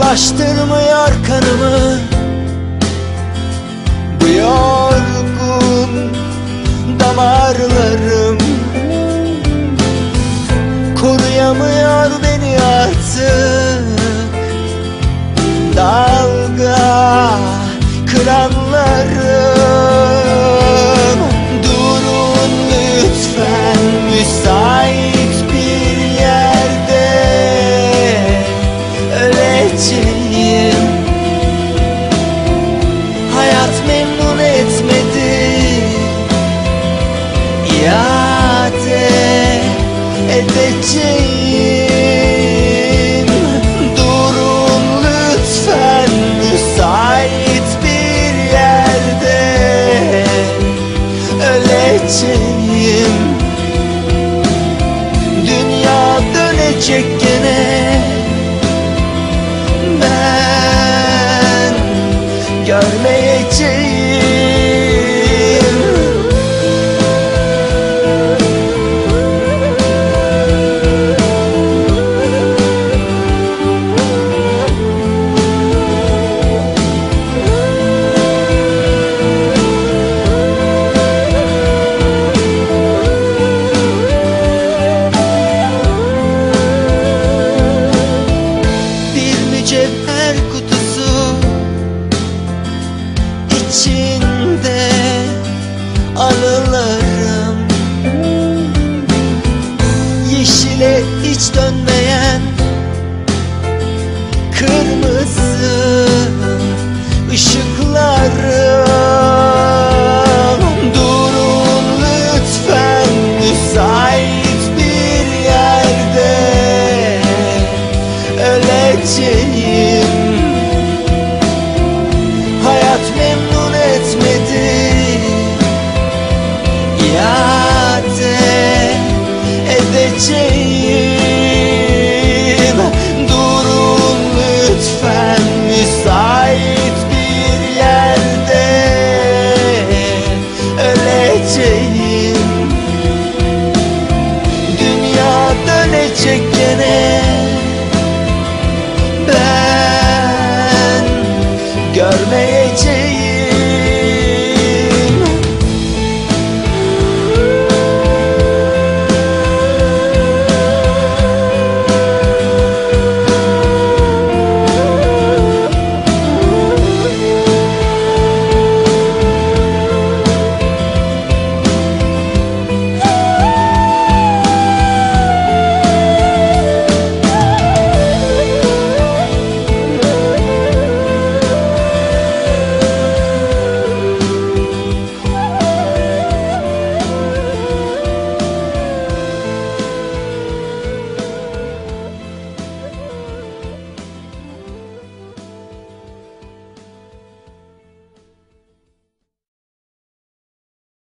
Açtırmıyor kanımı bu yorgun damarlarım. Koruyamıyor beni artık dalga kıranlarım. Durun lütfen müsait bir yerde, öleceğim. Hayat memnun etmedi, iade edeceğim. Durun lütfen müsait bir yerde, öleceğim. Dünya dönecek gene, ben görmeyeceğim. Mücevher kutusu içinde anılarım. Yeşile hiç dönmeyen kırmızı ışıklarım. Durun lütfen müsait bir yerde, öleceğim. Hayat memnun etmedi, iade edeceğim.